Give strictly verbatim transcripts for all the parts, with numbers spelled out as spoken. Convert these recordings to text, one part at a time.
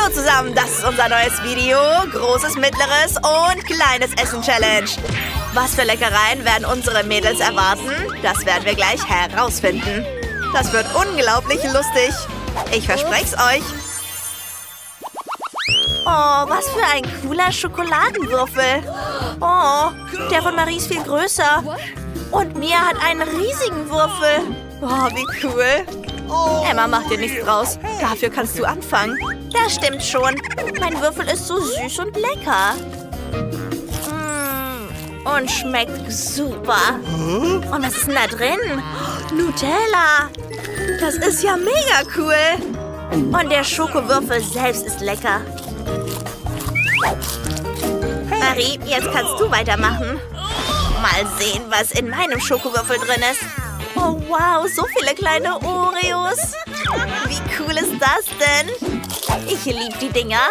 Hallo zusammen, das ist unser neues Video. Großes, mittleres und kleines Essen-Challenge. Was für Leckereien werden unsere Mädels erwarten? Das werden wir gleich herausfinden. Das wird unglaublich lustig. Ich verspreche es euch. Oh, was für ein cooler Schokoladenwürfel. Oh, der von Marie ist viel größer. Und Mia hat einen riesigen Würfel. Oh, wie cool. Emma, mach dir nichts draus. Dafür kannst du anfangen. Das stimmt schon. Mein Würfel ist so süß und lecker. Mm, und schmeckt super. Und was ist denn da drin? Nutella. Das ist ja mega cool. Und der Schokowürfel selbst ist lecker. Marie, jetzt kannst du weitermachen. Mal sehen, was in meinem Schokowürfel drin ist. Oh, wow, so viele kleine Oreos. Wie cool ist das denn? Ich liebe die Dinger.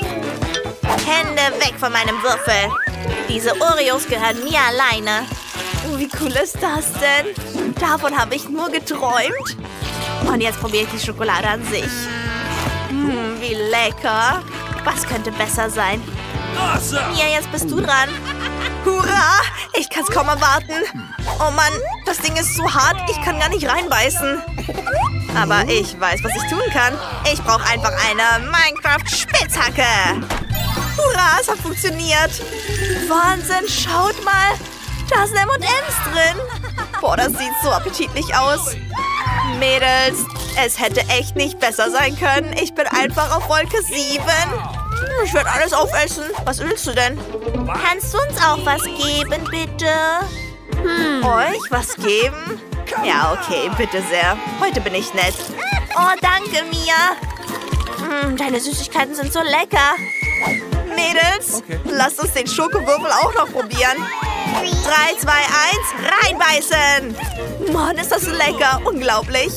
Hände weg von meinem Würfel. Diese Oreos gehören mir alleine. Oh, wie cool ist das denn? Davon habe ich nur geträumt. Und jetzt probiere ich die Schokolade an sich. Hm, wie lecker. Was könnte besser sein? Mia, jetzt bist du dran. Hurra! Ich kann es kaum erwarten. Oh Mann, das Ding ist so hart, ich kann gar nicht reinbeißen. Aber ich weiß, was ich tun kann. Ich brauche einfach eine Minecraft-Spitzhacke. Hurra, es hat funktioniert. Wahnsinn, schaut mal. Da sind M und M's drin. Boah, das sieht so appetitlich aus. Mädels, es hätte echt nicht besser sein können. Ich bin einfach auf Wolke sieben. Ich werde alles aufessen. Was willst du denn? Kannst du uns auch was geben, bitte? Hm. Euch was geben? Ja, okay, bitte sehr. Heute bin ich nett. Oh, danke, Mia. Hm, deine Süßigkeiten sind so lecker. Mädels, okay. Lasst uns den Schokowürfel auch noch probieren. Drei, zwei, eins, reinbeißen. Mann, ist das lecker. Unglaublich.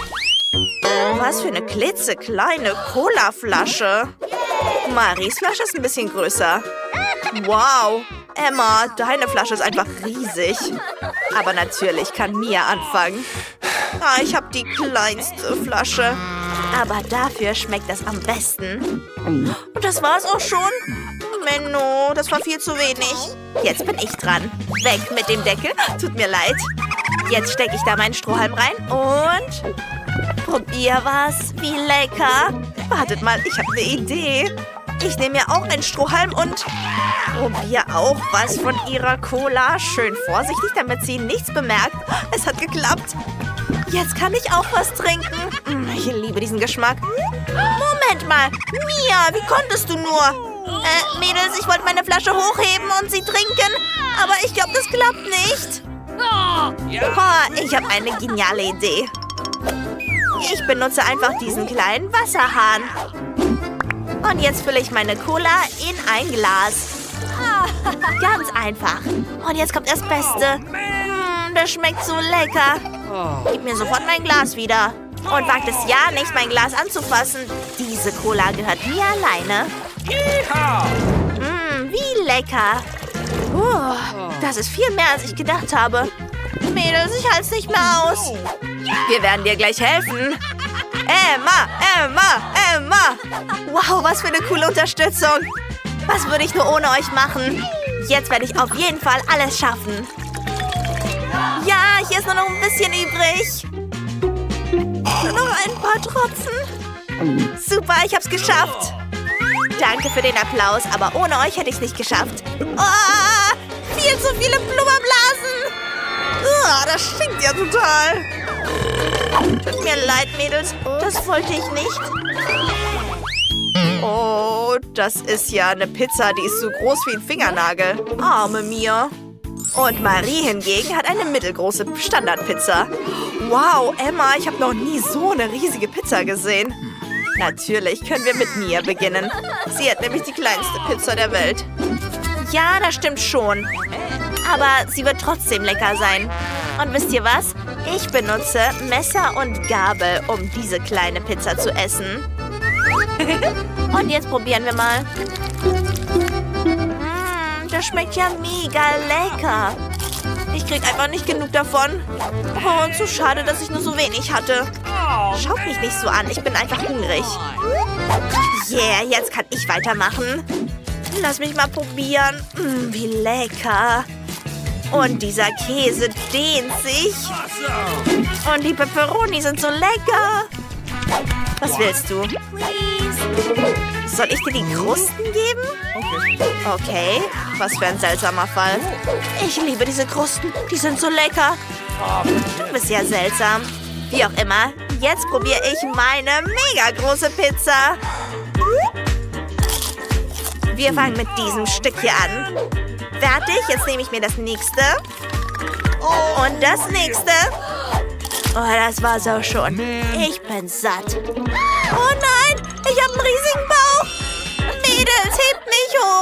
Was für eine klitzekleine Colaflasche. Maries Flasche ist ein bisschen größer. Wow. Emma, deine Flasche ist einfach riesig. Aber natürlich kann Mia anfangen. Ah, ich habe die kleinste Flasche. Aber dafür schmeckt das am besten. Und das war's auch schon? Menno, das war viel zu wenig. Jetzt bin ich dran. Weg mit dem Deckel. Tut mir leid. Jetzt stecke ich da meinen Strohhalm rein und probier was. Wie lecker. Wartet mal, ich habe eine Idee. Ich nehme mir auch einen Strohhalm und probiere auch was von ihrer Cola. Schön vorsichtig, damit sie nichts bemerkt. Es hat geklappt. Jetzt kann ich auch was trinken. Ich liebe diesen Geschmack. Moment mal. Mia, wie konntest du nur? Äh, Mädels, ich wollte meine Flasche hochheben und sie trinken. Aber ich glaube, das klappt nicht. Oh, ich habe eine geniale Idee. Ich benutze einfach diesen kleinen Wasserhahn. Und jetzt fülle ich meine Cola in ein Glas. Ganz einfach. Und jetzt kommt das Beste. Mm, das schmeckt so lecker. Gib mir sofort mein Glas wieder. Und wagt es ja nicht, mein Glas anzufassen. Diese Cola gehört mir alleine. Mm, wie lecker. Uh, das ist viel mehr, als ich gedacht habe. Mädels, ich halte es nicht mehr aus. Wir werden dir gleich helfen. Emma, Emma, Emma. Wow, was für eine coole Unterstützung. Was würde ich nur ohne euch machen? Jetzt werde ich auf jeden Fall alles schaffen. Ja, hier ist nur noch ein bisschen übrig. Nur noch ein paar Tropfen. Super, ich habe es geschafft. Danke für den Applaus, aber ohne euch hätte ich es nicht geschafft. Oh, viel zu viele Blubberblasen. Oh, das stinkt ja total. Tut mir leid, Mädels. Das wollte ich nicht. Oh, das ist ja eine Pizza, die ist so groß wie ein Fingernagel. Arme Mia. Und Marie hingegen hat eine mittelgroße Standardpizza. Wow, Emma, ich habe noch nie so eine riesige Pizza gesehen. Natürlich können wir mit Mia beginnen. Sie hat nämlich die kleinste Pizza der Welt. Ja, das stimmt schon. Aber sie wird trotzdem lecker sein. Und wisst ihr was? Ich benutze Messer und Gabel, um diese kleine Pizza zu essen. Und jetzt probieren wir mal. Mmh, das schmeckt ja mega lecker. Ich krieg einfach nicht genug davon. Oh, und so schade, dass ich nur so wenig hatte. Schaut mich nicht so an, ich bin einfach hungrig. Yeah, jetzt kann ich weitermachen. Lass mich mal probieren. Mm, wie lecker. Und dieser Käse dehnt sich. Und die Pepperoni sind so lecker. Was willst du? Soll ich dir die Krusten geben? Okay, was für ein seltsamer Fall. Ich liebe diese Krusten, die sind so lecker. Du bist ja seltsam. Wie auch immer, jetzt probiere ich meine mega große Pizza. Wir fangen mit diesem Stück hier an. Fertig, jetzt nehme ich mir das nächste. Und das nächste. Oh, das war so schon. Ich bin satt. Oh nein, ich habe einen riesigen Bauch. Mädels, hebt mich hoch,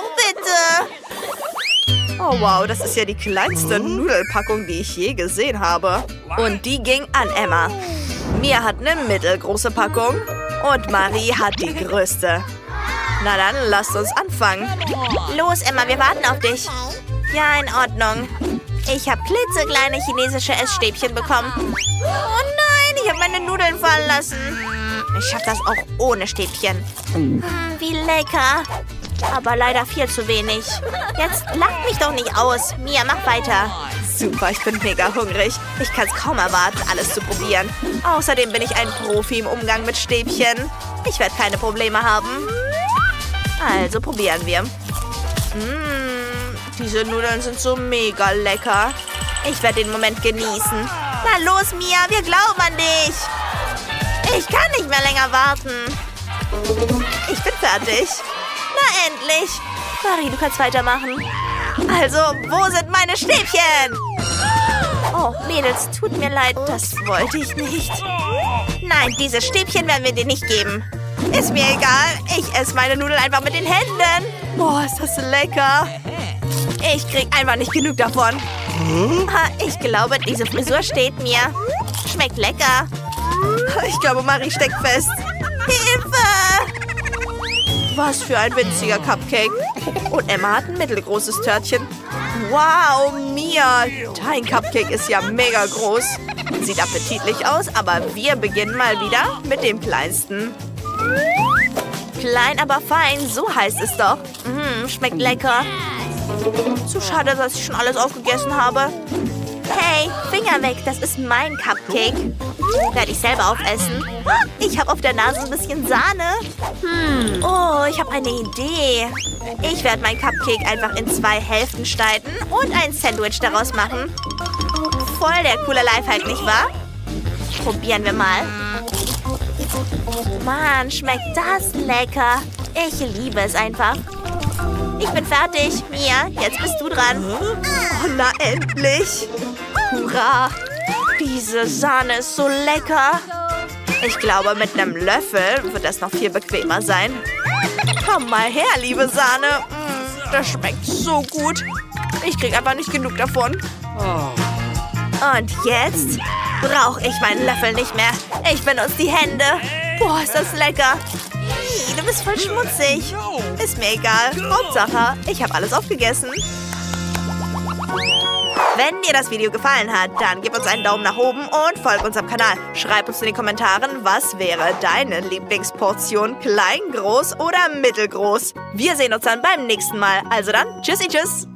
bitte. Oh wow, das ist ja die kleinste Nudelpackung, die ich je gesehen habe. Und die ging an Emma. Mia hat eine mittelgroße Packung. Und Marie hat die größte. Na dann, lasst uns anfangen. Los, Emma, wir warten auf dich. Ja, in Ordnung. Ich habe klitzekleine chinesische Essstäbchen bekommen. Oh nein, ich habe meine Nudeln fallen lassen. Ich schaffe das auch ohne Stäbchen. Hm, wie lecker. Aber leider viel zu wenig. Jetzt lacht mich doch nicht aus. Mia, mach weiter. Super, ich bin mega hungrig. Ich kann es kaum erwarten, alles zu probieren. Außerdem bin ich ein Profi im Umgang mit Stäbchen. Ich werde keine Probleme haben. Also probieren wir. Mmh, diese Nudeln sind so mega lecker. Ich werde den Moment genießen. Na los, Mia, wir glauben an dich. Ich kann nicht mehr länger warten. Ich bin fertig. Na endlich. Marie, du kannst weitermachen. Also, wo sind meine Stäbchen? Oh, Mädels, tut mir leid, das wollte ich nicht. Nein, diese Stäbchen werden wir dir nicht geben. Ist mir egal, ich esse meine Nudeln einfach mit den Händen. Boah, ist das lecker. Ich krieg einfach nicht genug davon. Ich glaube, diese Frisur steht mir. Schmeckt lecker. Ich glaube, Marie steckt fest. Hilfe! Was für ein winziger Cupcake. Und Emma hat ein mittelgroßes Törtchen. Wow, Mia, dein Cupcake ist ja mega groß. Sieht appetitlich aus, aber wir beginnen mal wieder mit dem kleinsten. Klein, aber fein, so heißt es doch. Mm, schmeckt lecker. Zu schade, dass ich schon alles aufgegessen habe. Hey, Finger weg, das ist mein Cupcake. Werde ich selber aufessen. Ich habe auf der Nase ein bisschen Sahne. Hm. Oh, ich habe eine Idee. Ich werde mein Cupcake einfach in zwei Hälften schneiden und ein Sandwich daraus machen. Voll der coole Lifehack, nicht wahr? Probieren wir mal. Mann, schmeckt das lecker. Ich liebe es einfach. Ich bin fertig. Mia, jetzt bist du dran. Oh, na endlich. Hurra. Diese Sahne ist so lecker. Ich glaube, mit einem Löffel wird das noch viel bequemer sein. Komm mal her, liebe Sahne. Mm, das schmeckt so gut. Ich krieg einfach nicht genug davon. Und jetzt brauche ich meinen Löffel nicht mehr. Ich benutze die Hände. Boah, ist das lecker. Ih, du bist voll schmutzig. Ist mir egal. Hauptsache, ich habe alles aufgegessen. Wenn dir das Video gefallen hat, dann gib uns einen Daumen nach oben und folg unserem Kanal. Schreib uns in den Kommentaren, was wäre deine Lieblingsportion? Klein, groß oder mittelgroß? Wir sehen uns dann beim nächsten Mal. Also dann, tschüssi, tschüss.